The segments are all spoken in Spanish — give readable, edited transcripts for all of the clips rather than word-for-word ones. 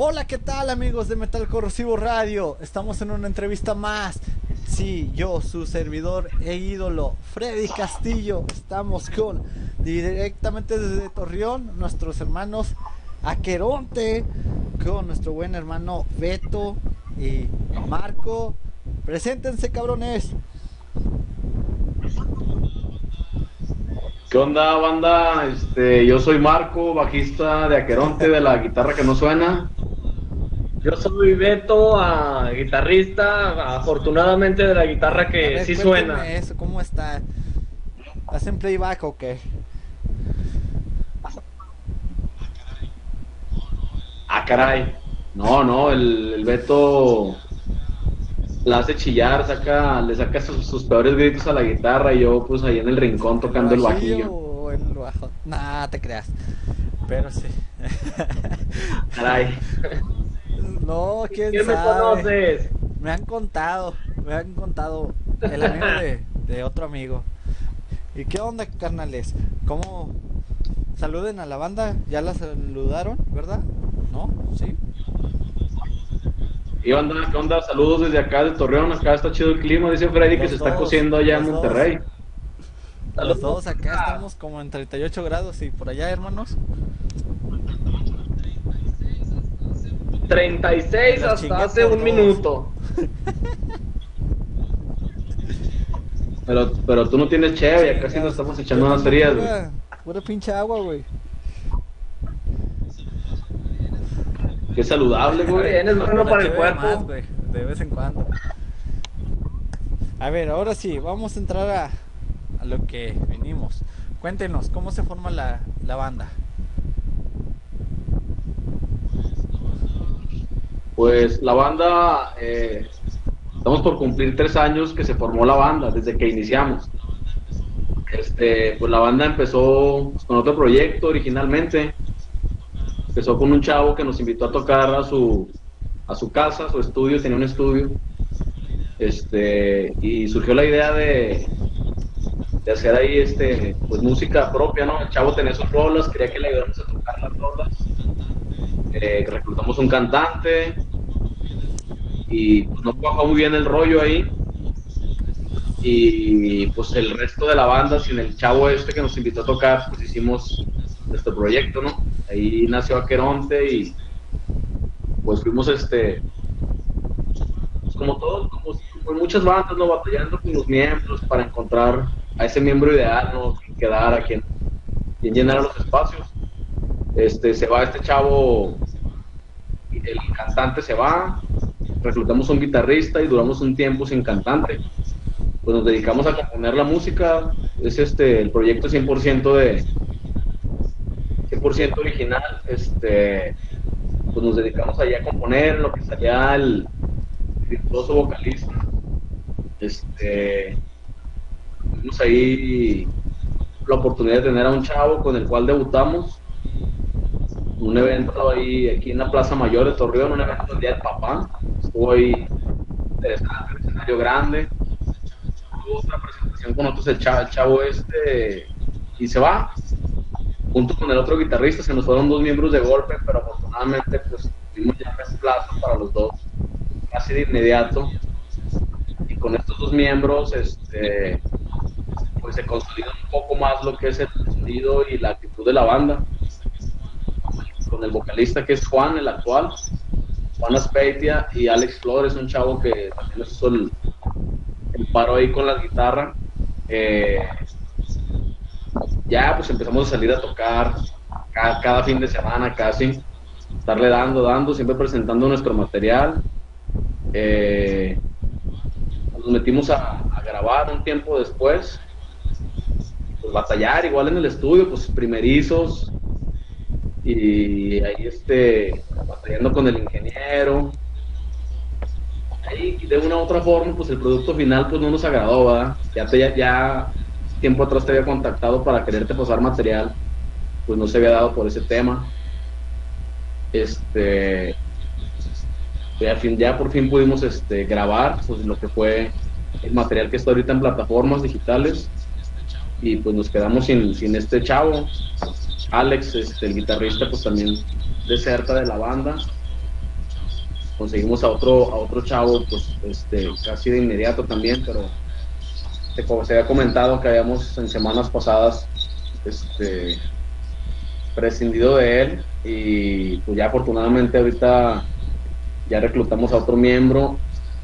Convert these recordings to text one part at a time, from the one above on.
Hola, ¿qué tal amigos de Metal Corrosivo Radio? Estamos en una entrevista más. Sí, yo, su servidor e ídolo, Freddy Castillo, estamos con directamente desde Torreón, nuestros hermanos Aqueronte, con nuestro buen hermano Beto y Marco. Preséntense, cabrones. ¿Qué onda, banda? Yo soy Marco, bajista de Aqueronte, de la guitarra que no suena. Yo soy Beto, guitarrista, afortunadamente de la guitarra A que ver, sí suena. cuéntenme eso, ¿cómo está? ¿Hacen playback o qué? Ah, caray. No, no, el Beto la hace chillar, le saca sus peores gritos a la guitarra y yo pues ahí en el rincón ¿El tocando el bajillo bajillo. o el bajo? Nah, te creas. Pero sí. Caray. No, quién ¿Quién me sabe. conoces? Me han contado el amigo de otro amigo. ¿Y qué onda, carnales? ¿Cómo saluden a la banda? ¿Ya la saludaron, verdad? ¿No? ¿Sí? Y banda, ¿qué onda? Saludos desde acá de Torreón, acá está chido el clima, dice Freddy que se está cociendo allá en los dos, Monterrey. los Saludos. dos acá estamos como en 38 grados y por allá, hermanos. 36 Me los hasta chingué hace por un dos. minuto. Pero tú no tienes cheve, acá sí nos Chingados. estamos Yo echando unas tengo frías, güey. pura pinche agua, güey. Qué saludable, Está güey. bien, es bueno La para el cheve más, cuerpo. güey, de vez en cuando. A ver, ahora sí, vamos a entrar a lo que venimos. Cuéntenos, ¿cómo se forma la banda? Pues la banda, estamos por cumplir 3 años que se formó la banda, desde que iniciamos. Pues la banda empezó pues, con otro proyecto originalmente. Empezó con un chavo que nos invitó a tocar a su casa, a su estudio, tenía un estudio. Y surgió la idea de hacer ahí pues música propia, ¿no? El chavo tenía sus rolas, quería que le ayudáramos a tocar las rolas. Reclutamos un cantante y pues no cuajó muy bien el rollo ahí. Y pues el resto de la banda, sin el chavo que nos invitó a tocar, pues hicimos nuestro proyecto, ¿no? Ahí nació Aqueronte y pues fuimos pues como todos, como en muchas bandas, ¿no? Batallando con los miembros para encontrar a ese miembro ideal, ¿no? Quien quedara, quien llenara los espacios. Se va este chavo, el cantante se va, reclutamos un guitarrista y duramos un tiempo sin cantante. Pues nos dedicamos a componer la música, es el proyecto 100% original, pues nos dedicamos allá a componer lo que salía el virtuoso vocalista. Tuvimos ahí la oportunidad de tener a un chavo con el cual debutamos un evento ahí aquí en la Plaza Mayor de Torreón, un evento del Día del Papá. Estuvo ahí interesante, un escenario grande. Tuvo otra presentación con nosotros el chavo y se va junto con el otro guitarrista. Se nos fueron 2 miembros de golpe, pero afortunadamente pues tuvimos ya reemplazo para los dos casi de inmediato, y con estos 2 miembros pues se consolida un poco más lo que es el sonido y la actitud de la banda, con el vocalista que es Juan, el actual, Juan Aspeitia, y Alex Flores, un chavo que también nos hizo el paro ahí con la guitarra. Ya pues empezamos a salir a tocar cada fin de semana casi, estarle dando, siempre presentando nuestro material. Nos metimos a grabar un tiempo después, pues batallar igual en el estudio, pues primerizos, y ahí batallando con el ingeniero. Ahí de una u otra forma pues el producto final pues no nos agradó, ¿verdad? Ya tiempo atrás te había contactado para quererte pasar material, pues no se había dado por ese tema. Ya por fin pudimos grabar pues lo que fue el material que está ahorita en plataformas digitales, y pues nos quedamos sin este chavo. Alex, el guitarrista, pues también deserta de la banda, conseguimos a otro chavo, pues casi de inmediato también, pero como se había comentado que habíamos en semanas pasadas prescindido de él, y pues ya afortunadamente ahorita ya reclutamos a otro miembro,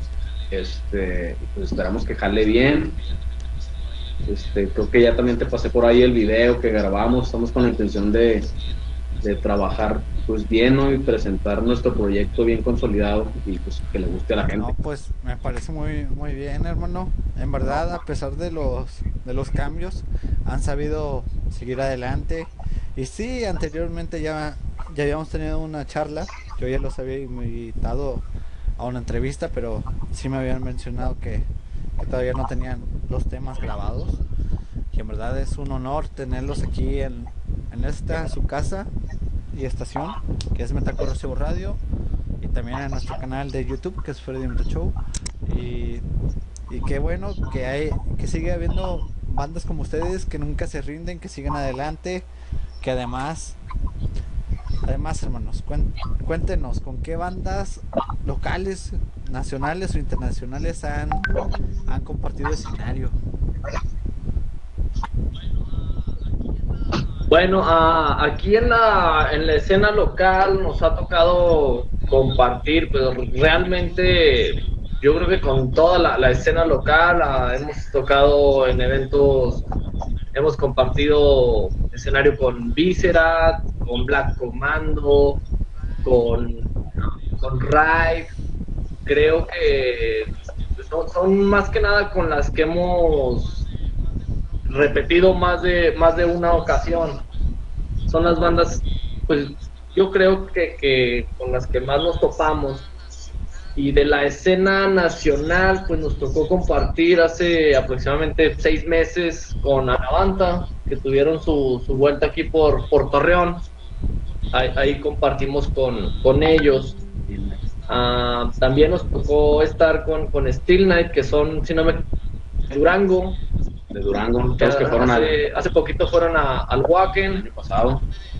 y pues esperamos que jale bien. Creo que ya también te pasé por ahí el video que grabamos. Estamos con la intención de trabajar pues bien, ¿no? Y presentar nuestro proyecto bien consolidado y pues que le guste a la gente. No, pues me parece muy muy bien, hermano. En verdad, a pesar de los cambios, han sabido seguir adelante. Y sí, anteriormente ya habíamos tenido una charla. Yo ya los había invitado a una entrevista, pero sí me habían mencionado que todavía no tenían los temas grabados. Y en verdad es un honor tenerlos aquí en esta su casa y estación, que es Metal Corrosivo Radio, y también en nuestro canal de YouTube, que es Freddy Metal Show. Y qué bueno que sigue habiendo bandas como ustedes que nunca se rinden, que siguen adelante, que además hermanos, cuéntenos con qué bandas locales, nacionales o internacionales han compartido escenario. Bueno, aquí en la escena local nos ha tocado compartir, pero realmente yo creo que con toda la escena local hemos tocado en eventos, hemos compartido escenario con Viscera, con Black Commando, con Rive. Creo que son más que nada con las que hemos repetido más de una ocasión. Son las bandas, pues yo creo que con las que más nos topamos. Y de la escena nacional, pues nos tocó compartir hace aproximadamente 6 meses con Anavanta, que tuvieron su vuelta aquí por Torreón. Ahí compartimos con ellos. También nos tocó estar con Steel Night, que son, si no me Durango. De Durango, todos que fueron hace poquito fueron al Wacken, el año pasado.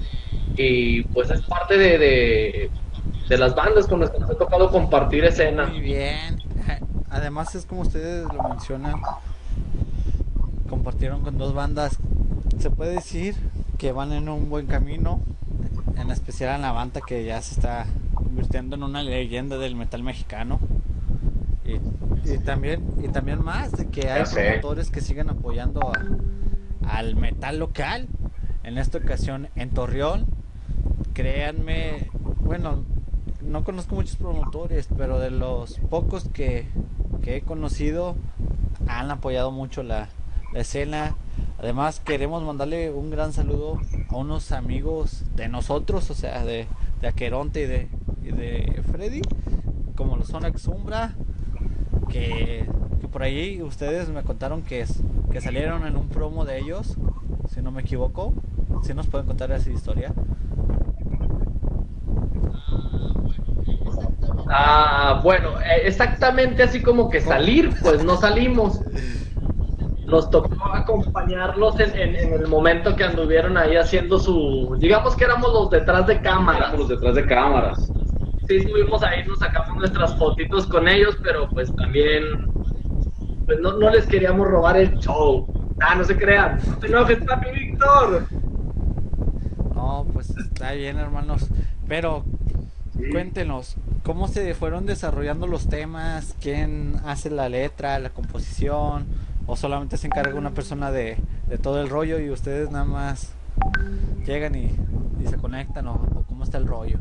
Y pues es parte de las bandas con las que nos ha tocado compartir escena. Muy bien. Además es como ustedes lo mencionan, compartieron con 2 bandas, se puede decir que van en un buen camino, en especial en la banda que ya se está convirtiendo en una leyenda del metal mexicano. Y también más de que hay promotores que siguen apoyando al metal local. En esta ocasión en Torreón, créanme, bueno, no conozco muchos promotores, pero de los pocos que he conocido han apoyado mucho la escena. Además queremos mandarle un gran saludo a unos amigos de nosotros, o sea, de Aqueronte y de Freddy, como lo son Exumbra, que por ahí ustedes me contaron que salieron en un promo de ellos, si no me equivoco. ¿Sí nos pueden contar esa historia? Bueno, exactamente así como que salir, pues no salimos. Nos tocó acompañarlos en el momento que anduvieron ahí haciendo digamos que éramos los detrás de cámaras. Los detrás de cámaras. Sí, estuvimos ahí, nos sacamos nuestras fotitos con ellos, pero pues también pues no les queríamos robar el show. No se crean. No te enojes, papi Víctor. No, pues está bien, hermanos. Pero sí, cuéntenos, ¿cómo se fueron desarrollando los temas? ¿Quién hace la letra, la composición? ¿O solamente se encarga una persona de todo el rollo y ustedes nada más llegan y se conectan? ¿O cómo está el rollo?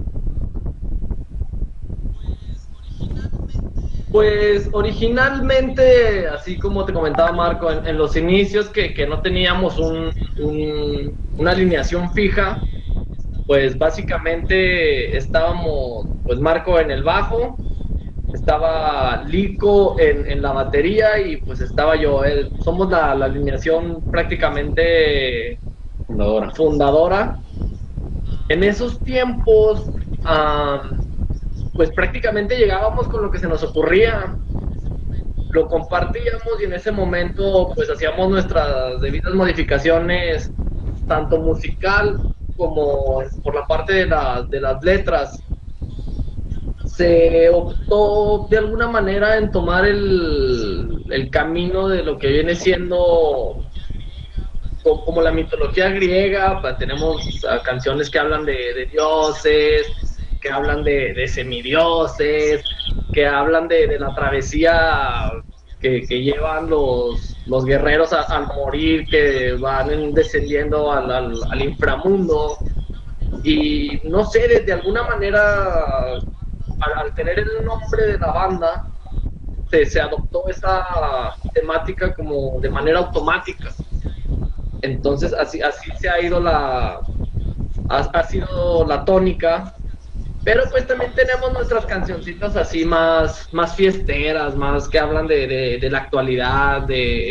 Pues originalmente, así como te comentaba Marco, en los inicios que no teníamos una alineación fija, pues básicamente estábamos, pues Marco en el bajo, estaba Lico en la batería y pues estaba yo. Somos la alineación prácticamente fundadora. En esos tiempos, pues prácticamente llegábamos con lo que se nos ocurría, lo compartíamos y en ese momento pues hacíamos nuestras debidas modificaciones, tanto musical como por la parte de las letras. se optó de alguna manera en tomar el camino de lo que viene siendo como la mitología griega. Pues tenemos canciones que hablan de dioses, que hablan de semidioses, que hablan de la travesía que llevan los guerreros al morir, que van descendiendo al inframundo. Y no sé, de alguna manera, al tener el nombre de la banda, se adoptó esa temática como de manera automática. Entonces así se ha ido ha sido la tónica. Pero pues también tenemos nuestras cancioncitas así más fiesteras, más que hablan de la actualidad,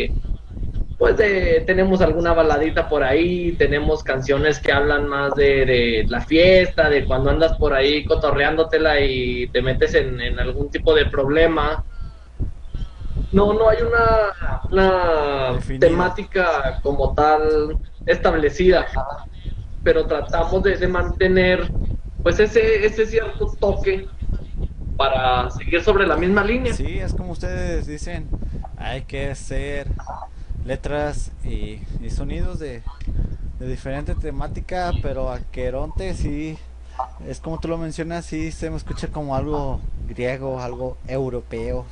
tenemos alguna baladita por ahí, tenemos canciones que hablan más de la fiesta, de cuando andas por ahí cotorreándotela y te metes en algún tipo de problema. No hay una temática como tal establecida, pero tratamos de mantener pues ese cierto toque para seguir sobre la misma línea. Sí, es como ustedes dicen, hay que hacer letras y sonidos de diferente temática, pero Aqueronte sí, es como tú lo mencionas, sí se me escucha como algo griego, algo europeo.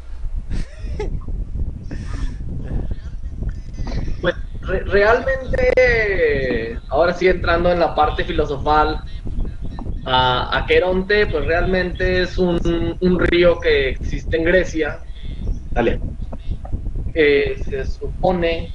Pues realmente, ahora sí entrando en la parte filosofal, Aqueronte pues realmente es un río que existe en Grecia. Dale. Se supone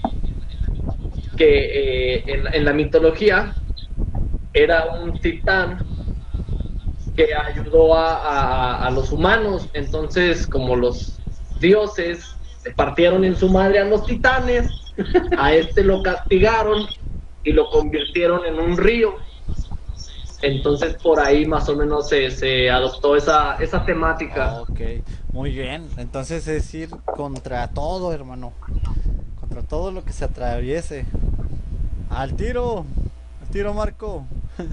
que en la mitología era un titán que ayudó a los humanos. Entonces, como los dioses se partieron en su madre a los titanes, a este lo castigaron y lo convirtieron en un río. Entonces por ahí más o menos se adoptó esa temática. Ok, muy bien. Entonces es ir contra todo, hermano. Contra todo lo que se atraviese. Al tiro Marco.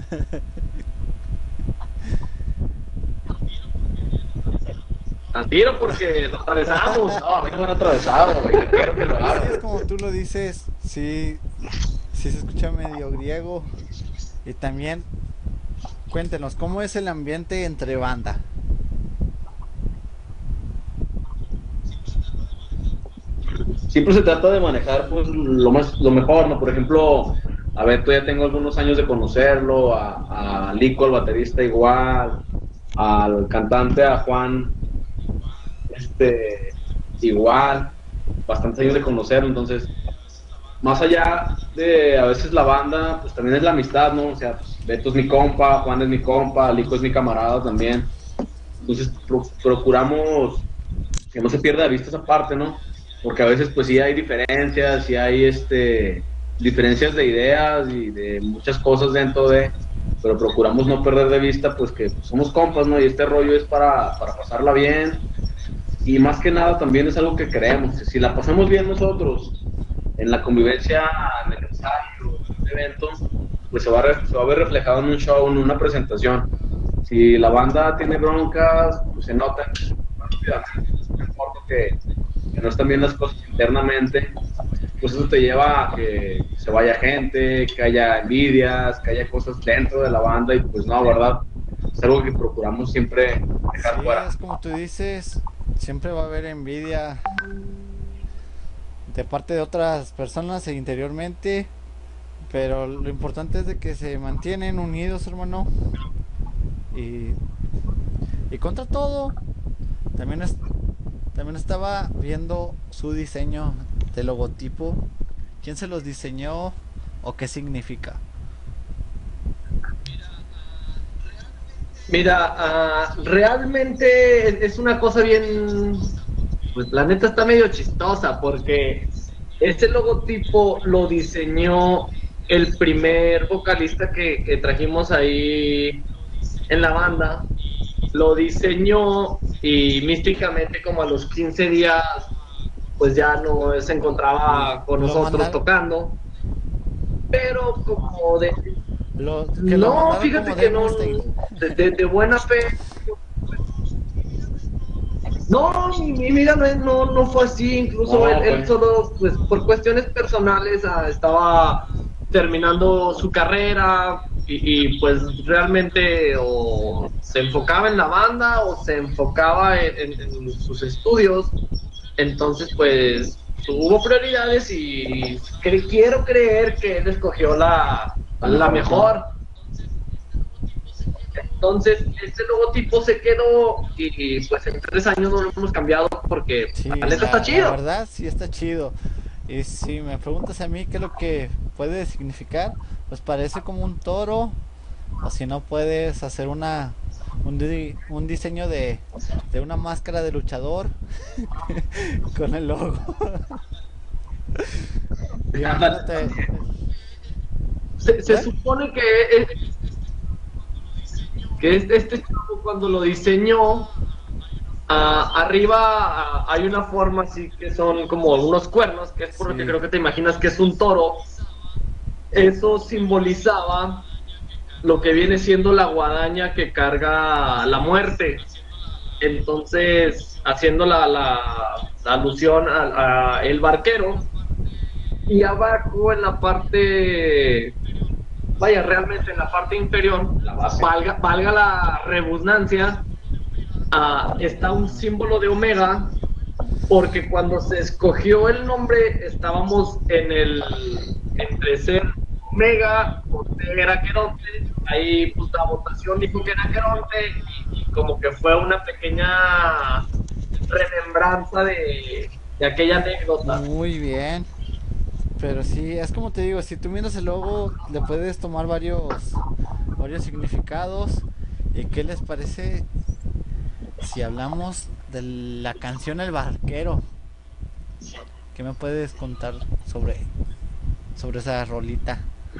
Al tiro porque lo atravesamos. No, a mí no me han atravesado, güey. Quiero que lo Así hagan. es como tú lo dices. Sí, sí se escucha medio griego. Y también cuéntenos, ¿cómo es el ambiente entre banda? Siempre se trata de manejar pues lo mejor, ¿no? Por ejemplo, a Beto ya tengo algunos años de conocerlo, a Lico, el baterista, igual, al cantante, a Juan, igual, bastantes años de conocerlo. Entonces, más allá de a veces la banda, pues también es la amistad, ¿no? O sea, pues, Beto es mi compa, Juan es mi compa, Lico es mi camarada también. Entonces procuramos que no se pierda de vista esa parte, ¿no? Porque a veces pues sí hay diferencias, sí hay diferencias de ideas y de muchas cosas dentro pero procuramos no perder de vista pues que pues, somos compas, ¿no? Y este rollo es para pasarla bien, y más que nada también es algo que creemos, que si la pasamos bien nosotros en la convivencia, en el ensayo, en un evento, pues se va a ver reflejado en un show, en una presentación. Si la banda tiene broncas, pues se nota rápidamente. No importa que no están bien las cosas internamente, pues eso te lleva a que se vaya gente, que haya envidias, que haya cosas dentro de la banda, y pues no, ¿verdad? Es algo que procuramos siempre dejar Sí, fuera. es como tú dices, siempre va a haber envidia de parte de otras personas e interiormente, pero lo importante es de que se mantienen unidos, hermano, y contra todo. También estaba viendo su diseño de logotipo. ¿Quién se los diseñó o qué significa? Mira, realmente es una cosa bien, pues la neta está medio chistosa, porque este logotipo lo diseñó el primer vocalista que trajimos ahí en la banda. Lo diseñó y místicamente como a los 15 días pues ya no se encontraba con nosotros tocando, pero como de... No, fíjate que no, de buena fe No, mi vida no fue así, incluso No, él pues. solo, pues por cuestiones personales, estaba terminando su carrera pues realmente o se enfocaba en la banda o se enfocaba en sus estudios, entonces pues hubo prioridades y quiero creer que él escogió la mejor. Entonces, este logotipo se quedó pues en 3 años no lo hemos cambiado porque Sí, la neta está la chido. verdad sí está chido. Y si me preguntas a mí qué es lo que puede significar, pues parece como un toro. O si no puedes hacer un diseño de una máscara de luchador con el logo. Imagínate. Se ¿Eh? supone que este chavo cuando lo diseñó, arriba hay una forma así que son como unos cuernos, que es por lo que Sí. creo que te imaginas que es un toro. Eso simbolizaba lo que viene siendo la guadaña que carga la muerte. Entonces, haciendo la alusión a el barquero, y abajo en la parte, vaya, realmente en la parte inferior, La base. valga la redundancia, está un símbolo de Omega, porque cuando se escogió el nombre estábamos entre ser Omega o ser Aqueronte. Ahí pues la votación dijo que era Aqueronte y como que fue una pequeña remembranza de aquella anécdota. Muy bien. Pero sí, es como te digo, si tú miras el logo, le puedes tomar varios significados. ¿Y qué les parece si hablamos de la canción El Barquero? ¿Qué me puedes contar sobre esa rolita?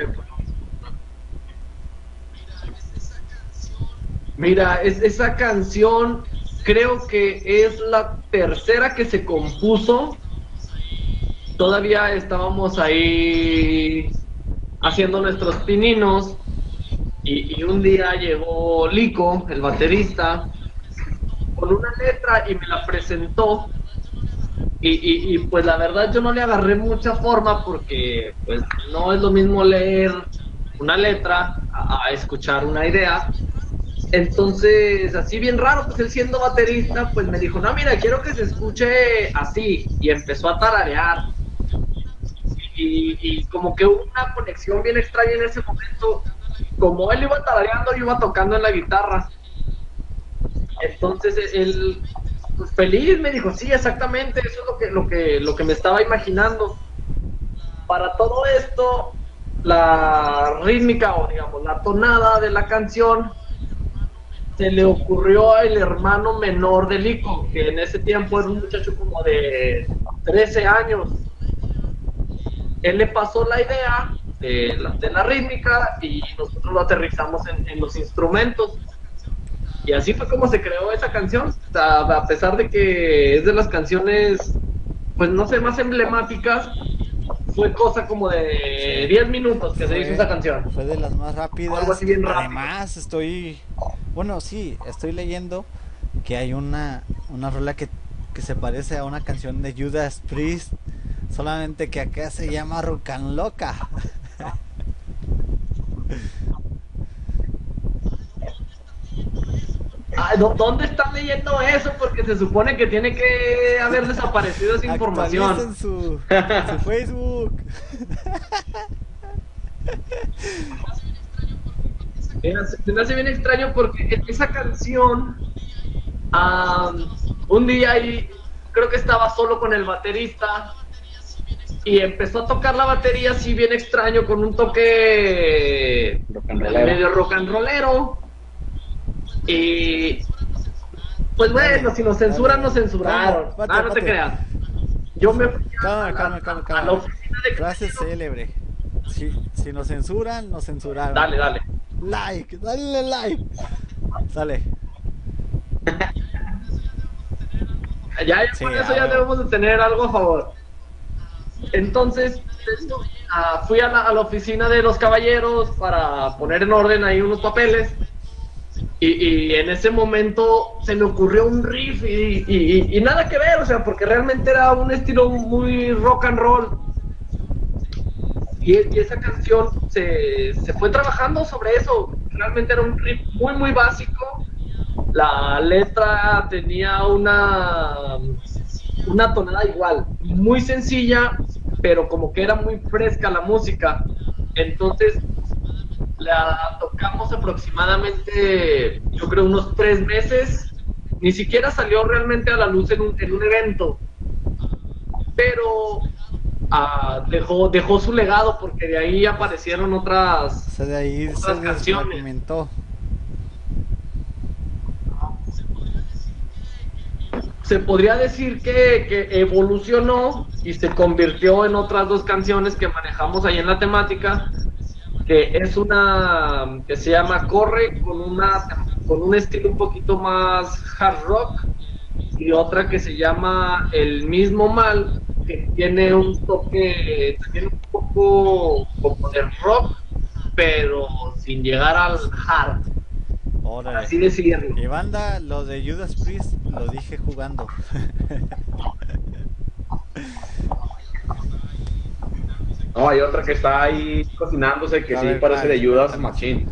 Mira, esa canción creo que es la tercera que se compuso. Todavía estábamos ahí haciendo nuestros pininos y un día llegó Lico, el baterista, con una letra y me la presentó. Pues la verdad yo no le agarré mucha forma porque pues no es lo mismo leer una letra a escuchar una idea. Entonces, así bien raro, pues él siendo baterista, pues me dijo, no, mira, quiero que se escuche así. Y empezó a tararear. Y como que hubo una conexión bien extraña en ese momento. Como él iba tarareando, yo iba tocando en la guitarra. Entonces él, pues feliz, me dijo, sí, exactamente, eso es lo que me estaba imaginando. Para todo esto, la rítmica o digamos la tonada de la canción se le ocurrió al hermano menor de Lico, que en ese tiempo era un muchacho como de 13 años. Él le pasó la idea de la rítmica y nosotros lo aterrizamos en los instrumentos. Y así fue como se creó esa canción. O sea, a pesar de que es de las canciones, pues no sé, más emblemáticas, fue cosa como de 10 minutos que se hizo esa canción. Fue de las más rápidas. Algo así bien rápido. Además, estoy leyendo que hay una rola que se parece a una canción de Judas Priest, solamente que acá se llama Rucan Loca. ¿Dónde están leyendo eso? Porque se supone que tiene que haber desaparecido esa información. Actualicen su Facebook. Mira, se me hace bien extraño porque esa canción, un día ahí, creo que estaba solo con el baterista y empezó a tocar la batería así bien extraño con un toque medio rock and rollero. Y pues bueno, si nos censuran, nos censuraron. No te creas. Yo me fui a la oficina de frase célebre. Si nos censuran, nos censuraron. Dale. Dale like. Sale. Ya sí, con eso ya debemos de tener algo a favor. Entonces, fui a la oficina de los caballeros para poner en orden ahí unos papeles. Y en ese momento se me ocurrió un riff y nada que ver, o sea, porque realmente era un estilo muy rock and roll. Y esa canción se fue trabajando sobre eso. Realmente era un riff muy básico. La letra tenía una tonada igual, muy sencilla, pero como que era muy fresca la música. Entonces la tocamos aproximadamente, yo creo, unos 3 meses. Ni siquiera salió realmente a la luz en un evento, pero dejó su legado, porque de ahí aparecieron O sea, de ahí otras se canciones. desfragmentó. Se podría decir que evolucionó y se convirtió en otras 2 canciones que manejamos ahí en la temática, que es una que se llama Corre, con un estilo un poquito más hard rock, y otra que se llama El mismo mal, que tiene un toque también un poco como de rock, pero sin llegar al hard, Órale. así decirlo. Y banda, lo de Judas Priest lo dije jugando. No, hay otra que está ahí cocinándose que A sí ver, parece ¿cuál? de Judas Cuéntanos. Machine.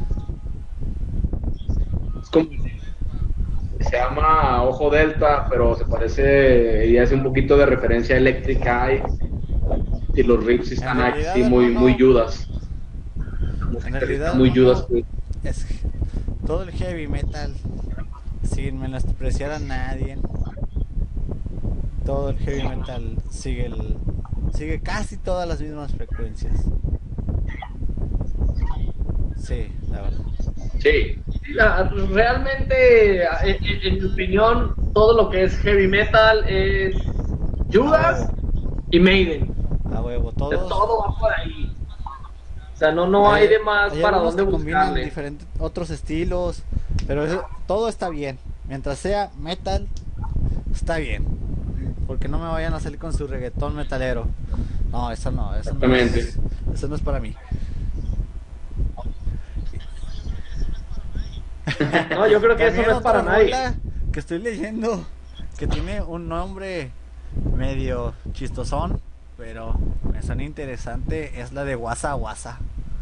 Es como, se llama Ojo Delta, pero se parece y hace un poquito de referencia a Electric Eye. Y los riffs están En realidad, así muy hermano, Judas. En realidad, Muy hermano, Judas, pues. es todo el heavy metal, sin menospreciar a nadie, todo el heavy metal sigue casi todas las mismas frecuencias. Sí, la verdad. Sí, realmente, en mi opinión, todo lo que es heavy metal es Judas y Maiden. A huevo, O sea, todos. todo va por ahí. O sea, no hay de más Hay para algunos dónde que combinan buscarle. diferentes otros estilos, pero todo está bien. Mientras sea metal, está bien. Porque no me vayan a salir con su reggaetón metalero. No, eso no, Exactamente. Eso no es para mí. No, yo creo que eso También no es para otra nadie. rola que estoy leyendo, que tiene un nombre medio chistosón, pero me suena interesante, es la de Guasa Guasa.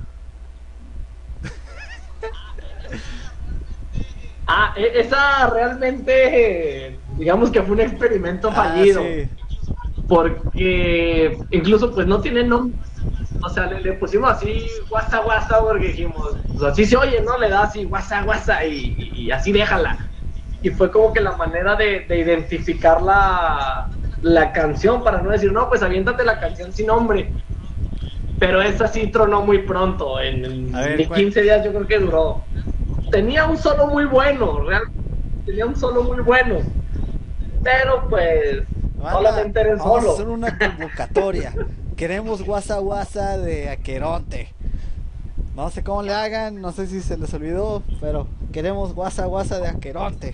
Esa realmente, digamos que fue un experimento fallido. Sí. Porque incluso pues no tiene nombre. O sea, le pusimos así guasa guasa porque dijimos, pues así se oye, ¿no? Le da así guasa guasa y así déjala. Y fue como que la manera de identificar la canción, para no decir, no, pues aviéntate la canción sin nombre. Pero esa sí tronó muy pronto, en A ver, ni 15 días yo creo que duró. Tenía un solo muy bueno, realmente tenía un solo muy bueno. Pero pues solamente era el Vamos a solo. hacer una convocatoria. Queremos Guasa Guasa de Aqueronte. No sé cómo le hagan, no sé si se les olvidó, pero queremos Guasa Guasa de Aqueronte.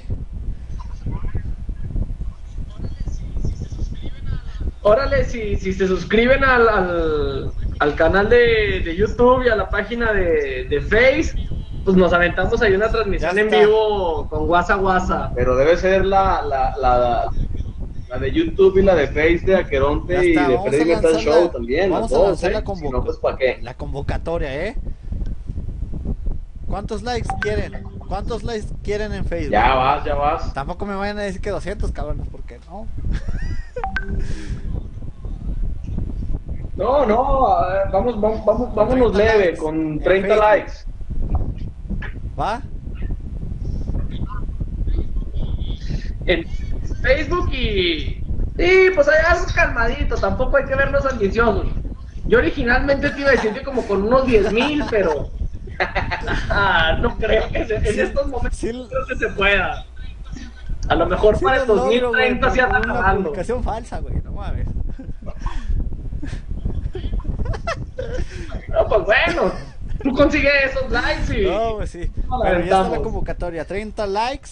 Órale, si se suscriben al canal de YouTube y a la página de Face, pues nos aventamos ahí una transmisión Ya en está. vivo con Guasa Guasa. Pero debe ser la de YouTube y la de Face de Ya Aqueronte y está, de vamos Freddy a Metal lanzar Show también. vamos las a dos, lanzar ¿eh? la Si no, pues ¿para qué? convocatoria, ¿eh? ¿Cuántos likes quieren? ¿Cuántos likes quieren en Facebook? Ya vas. Tampoco me vayan a decir que 200, cabrones, porque no. No, a ver, vámonos 30 leve, likes con en 30 Facebook. likes. ¿Va? En Facebook y pues hay algo calmadito, tampoco hay que vernos ambiciosos. Yo originalmente te iba a decir que como con unos 10,000, pero no creo que en Sí, estos momentos sí, no creo que se pueda. A lo mejor sí para el lo logro, 2030 güey, se anda por una acabando. publicación falsa, güey, no mames. No, pues bueno, tú consigues esos likes y No, pues sí. nos la Pero ya está la aventamos. convocatoria, 30 likes.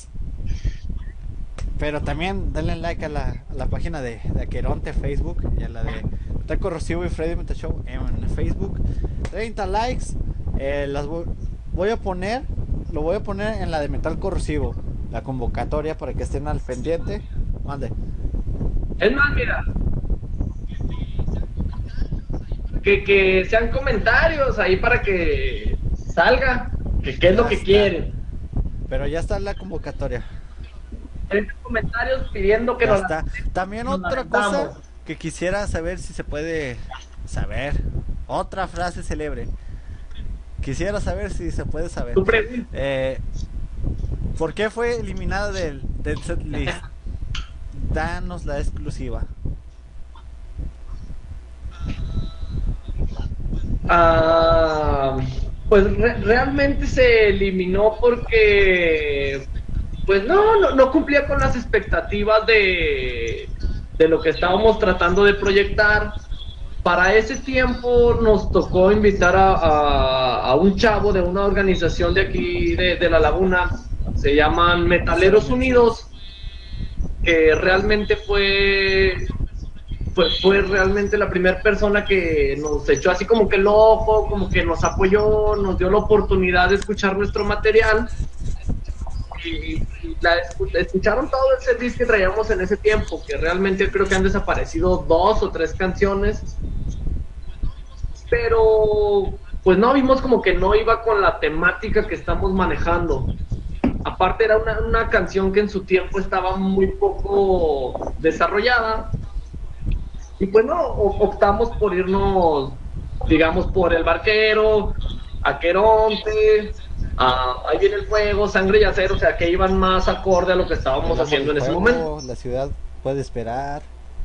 Pero también denle like a la página de Aqueronte Facebook y a la de Metal Corrosivo y Freddy Metal Show en Facebook. 30 likes. Las voy a poner lo voy a poner en la de metal corrosivo, la convocatoria para que estén al pendiente. Mande. Es más, mira, que sean comentarios ahí para que salga, que qué es lo Ya que está. quieren. Pero ya está la convocatoria. En comentarios pidiendo que Ya nos está. También nos otra lamentamos. cosa que quisiera saber si se puede saber. Otra frase célebre. Quisiera saber si se puede saber. Tu pregunta. ¿Por qué fue eliminada del set list? Danos la exclusiva. Pues realmente se eliminó porque pues no cumplía con las expectativas de lo que estábamos tratando de proyectar. Para ese tiempo nos tocó invitar a un chavo de una organización de aquí de La Laguna, se llaman Metaleros Unidos, que realmente fue realmente la primera persona que nos echó así como que el ojo, como que nos apoyó, nos dio la oportunidad de escuchar nuestro material y escucharon todo el setlist que traíamos en ese tiempo, que realmente creo que han desaparecido 2 o 3 canciones, pero pues no, vimos como que no iba con la temática que estamos manejando. Aparte era una canción que en su tiempo estaba muy poco desarrollada. Y pues no, optamos por irnos, digamos, por El Barquero, Aqueronte, Ahí viene el fuego, Sangre y Acero, o sea, que iban más acorde a lo que estábamos El haciendo en ese juego, momento. La ciudad puede esperar.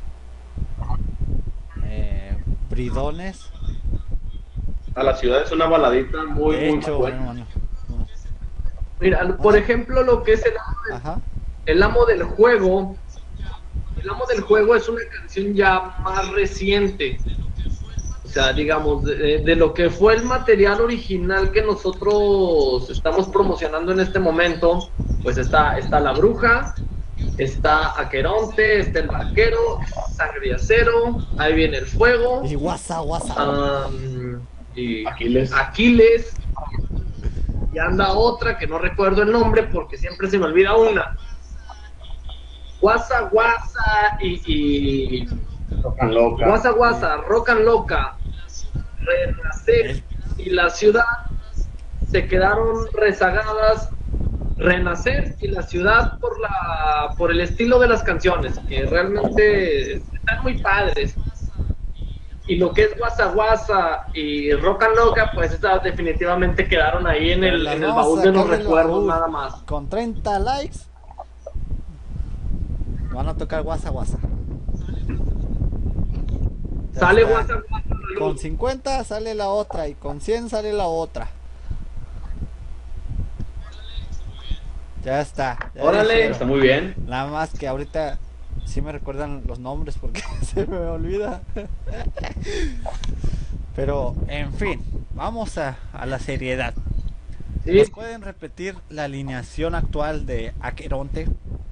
Bridones. A la ciudad es una baladita muy, De muy hecho, buena. bueno. Mira, por ejemplo, lo que es Ajá. el amo del juego. El amo del juego es una canción ya más reciente. O sea, digamos, de lo que fue el material original que nosotros estamos promocionando en este momento, pues está La Bruja, está Aqueronte, está El Barquero, Sangre y Acero, Ahí viene el fuego, Y guasa, guasa. y Aquiles. y anda otra que no recuerdo el nombre porque siempre se me olvida una. Guasa Guasa y Rocan Loca. Guasa Guasa, Rocan Loca, Renacer y La Ciudad se quedaron rezagadas. Renacer y La Ciudad por el estilo de las canciones, que realmente están muy padres. Y lo que es Guasa Guasa y Rocan Loca, pues estas definitivamente quedaron ahí en el baúl de los recuerdos nada más. Con 30 likes van a tocar guasa, guasa. Ya Sale está. Guasa Guasa. Con 50 sale la otra y con 100 sale la otra. Ya está. Ya Órale. dijeron. Está muy bien. Nada más que ahorita sí me recuerdan los nombres porque se me olvida. Pero, en fin, vamos a la seriedad. Sí. ¿Nos pueden repetir la alineación actual de Aqueronte?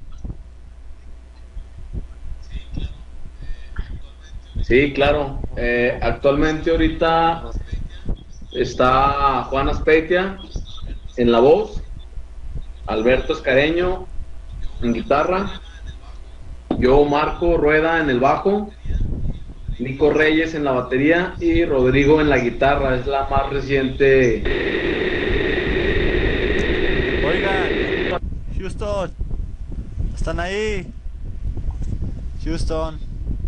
Sí, claro. Actualmente ahorita está Juan Aspeitia en la voz, Alberto Escareño en guitarra, yo Marco Rueda en el bajo, Nico Reyes en la batería y Rodrigo en la guitarra. Es la más reciente. Oigan, Houston, ¿están ahí? Houston.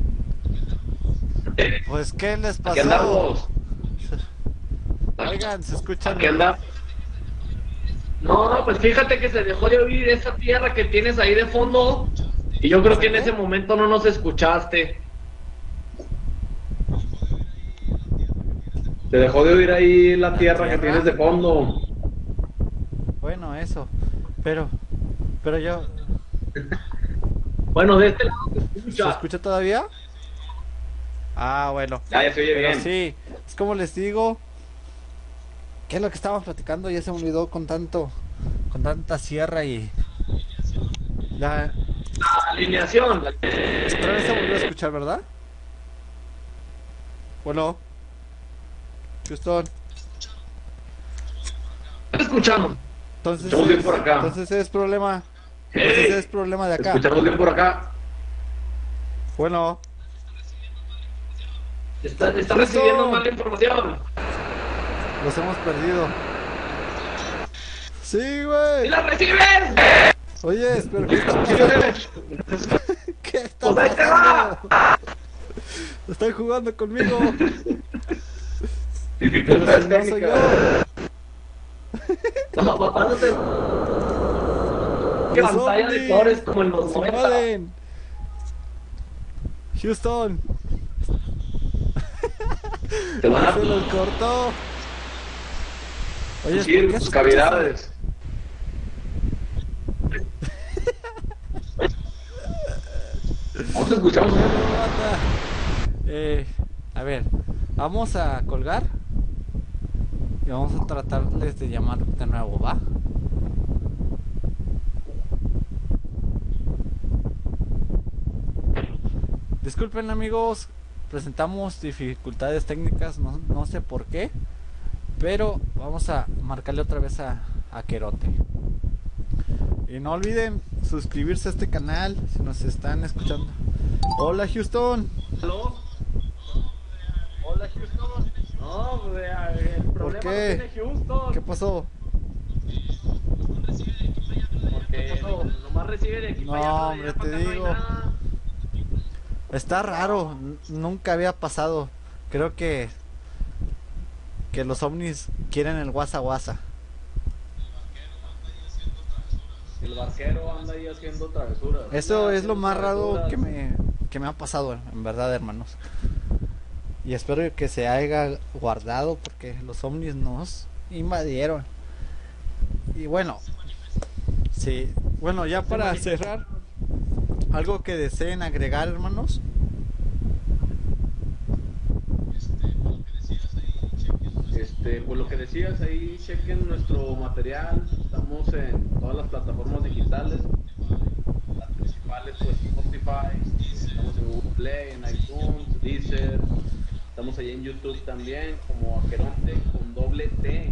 Pues, ¿qué les Aquí pasó? andamos. Oigan, se escuchan. Aquí anda. No, pues fíjate que se dejó de oír esa tierra que tienes ahí de fondo. Y yo creo que en ese momento no nos escuchaste. Te dejó de oír ahí la tierra que tierra. tienes de fondo. Bueno, eso. Pero yo. Bueno, de este lado se ¿Se escucha. escucha todavía? Ah, bueno. Ya se oye Pero bien. sí, es como les digo. ¿Qué es lo que estábamos platicando? Ya se me olvidó con tanta sierra y. La. Alineación. Otra vez se volvió a escuchar, ¿verdad? Bueno. Houston. Te escuchamos. Escuchamos bien por acá. Entonces es problema. Entonces es problema de acá. Escuchamos bien por acá. Bueno. Está recibiendo mala información. Los hemos perdido. Sí, güey. ¡Y la recibes! Oye, pero ¿qué está pasando? ¿Qué está ¡Pues ahí te pasando? va! Están jugando conmigo. Dificultades Pero si no soy yo. No, papá, no te... ¡Qué Los pantalla de ovnis colores como en los nos 90! invaden. Houston. Te van a Se los cortó. Oye, decir ¿por qué tus escuchas cavidades. Vamos a escuchar. Bueno, banda. A ver, vamos a colgar y vamos a tratarles de llamar de nuevo, ¿va? Disculpen amigos, presentamos dificultades técnicas, no sé por qué, pero vamos a marcarle otra vez a Querote. Y no olviden suscribirse a este canal si nos están escuchando. Hola Houston. ¿Aló? Hola, Houston. No, el problema qué? lo tiene Houston. ¿Qué pasó? Porque nomás recibe de aquí No, para allá, hombre, para te acá no hay digo. nada. Está raro, nunca había pasado. Creo que los ovnis quieren el guasa guasa. El barquero anda ahí haciendo travesuras. Eso es lo más raro que me ha pasado, en verdad, hermanos. Y espero que se haya guardado porque los ovnis nos invadieron. Y bueno, sí, bueno, ya para cerrar, algo que deseen agregar, hermanos. Pues lo que decías ahí, chequen nuestro material. Estamos en todas las plataformas digitales, las principales, pues Spotify, estamos en Google Play, en iTunes, Deezer, estamos ahí en YouTube también, como Aqueronte con doble T,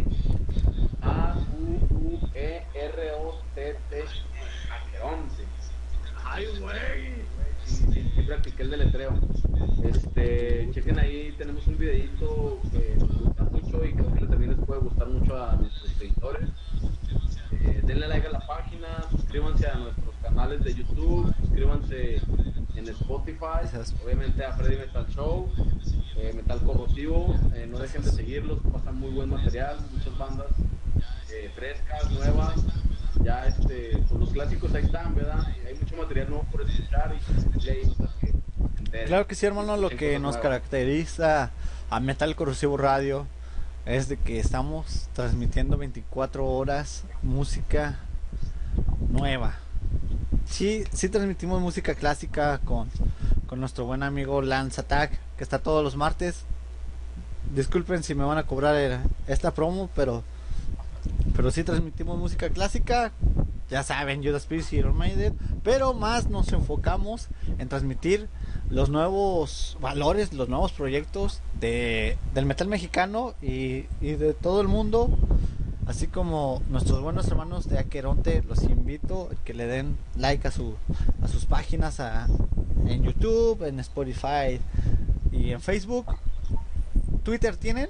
Auuerott, Aqueronte. ¡Ay, güey! Sí, practiqué el deletreo. Chequen ahí, tenemos un videito que nos gusta mucho y creo que también les puede gustar mucho a nuestros seguidores. Denle like a la página, suscríbanse a nuestros canales de YouTube, suscríbanse en Spotify, obviamente a Freddy Metal Show, Metal Corrosivo, no dejen de seguirlos, pasan muy buen material, muchas bandas frescas, nuevas. Ya pues los clásicos ahí están, ¿verdad? Y hay mucho material nuevo por escuchar y ahí para que se enteren. Claro que sí, hermano, lo que nos caracteriza a Metal Corrosivo Radio es de que estamos transmitiendo 24 horas música nueva. Sí transmitimos música clásica con nuestro buen amigo Lance Attack, que está todos los martes. Disculpen si me van a cobrar esta promo, pero sí transmitimos música clásica, ya saben, Judas Priest y Iron Maiden, pero más nos enfocamos en transmitir los nuevos valores, los nuevos proyectos del metal mexicano y de todo el mundo, así como nuestros buenos hermanos de Aqueronte. Los invito a que le den like a sus páginas en YouTube, en Spotify y en Facebook. ¿Twitter tienen?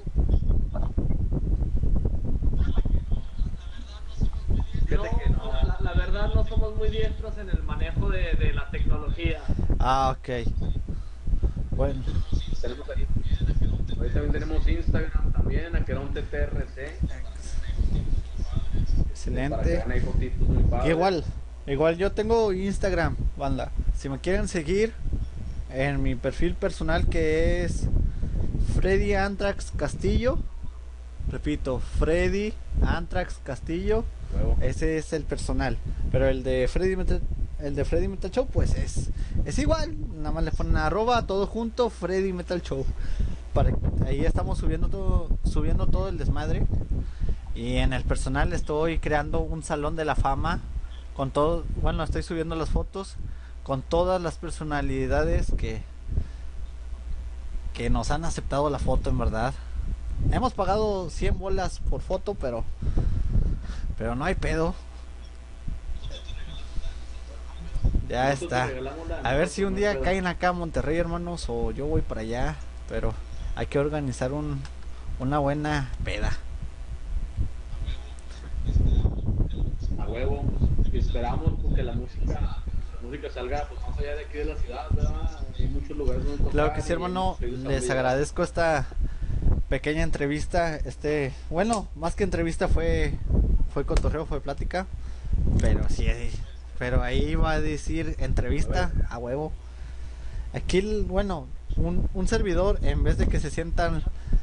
No, la verdad no somos muy diestros en el manejo de la tecnología. Ah, ok. Bueno. Tenemos ahí también tenemos Instagram también, Aqueronte TRC. Excelente. Para que vean ahí fotitos muy padres. Igual yo tengo Instagram, banda. Si me quieren seguir en mi perfil personal, que es Freddy Antrax Castillo. Repito, Freddy Antrax Castillo. Ese es el personal. Pero el de Freddy Metal Show, pues es igual. Nada más le ponen @ todo junto, Freddy Metal Show. Ahí estamos subiendo todo el desmadre. Y en el personal estoy creando un salón de la fama con todo. Bueno, estoy subiendo las fotos con todas las personalidades que nos han aceptado la foto, en verdad. Hemos pagado 100 bolas por foto, pero Pero no hay pedo. Ya Nosotros está. te regalamos la- A ver si un no día pedo. caen acá a Monterrey, hermanos, o yo voy para allá. Pero hay que organizar una buena peda. A huevo, y esperamos porque la música salga pues más allá de aquí de la ciudad, ¿verdad? Hay muchos lugares donde tocar. Claro que sí, y hermano. ellos Les también. agradezco esta pequeña entrevista. Bueno, más que entrevista fue cotorreo, fue plática. Pero sí, pero ahí va a decir entrevista a huevo. Aquí, bueno, un servidor, en vez de que se sientan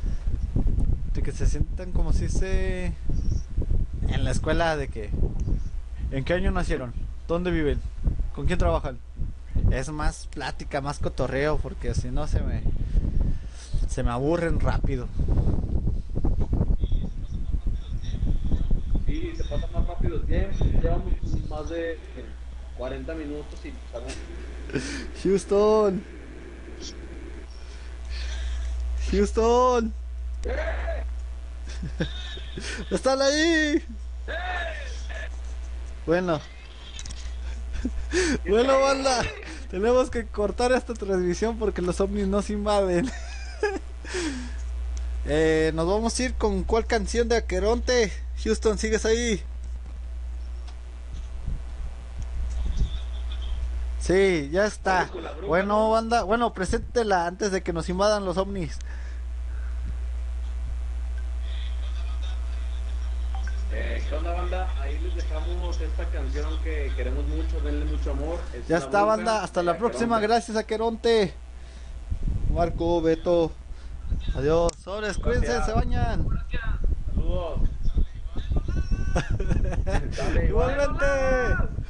como si se en la escuela de que ¿en qué año nacieron? ¿Dónde viven? ¿Con quién trabajan? Es más plática, más cotorreo, porque si no se me aburren rápido. Sí, se pasa más rápido el tiempo. Llevamos más de 40 minutos y estamos. Houston. Houston. Están ahí. Bueno. Bueno, banda. Tenemos que cortar esta transmisión porque los ovnis nos invaden. Nos vamos a ir con cuál canción de Aqueronte. Houston, ¿sigues ahí? Sí, ya está. Bueno, banda, bueno, preséntela antes de que nos invadan los ovnis. ¿Qué onda, banda? Ahí les dejamos esta canción que queremos mucho, denle mucho amor. Es Ya La está, Bruja banda, hasta de la próxima. Aqueronte. Gracias, Aqueronte. Marco, Beto. Adiós. Sobres, cuídense, Gracias. se bañan. Saludos. Dale, Igualmente.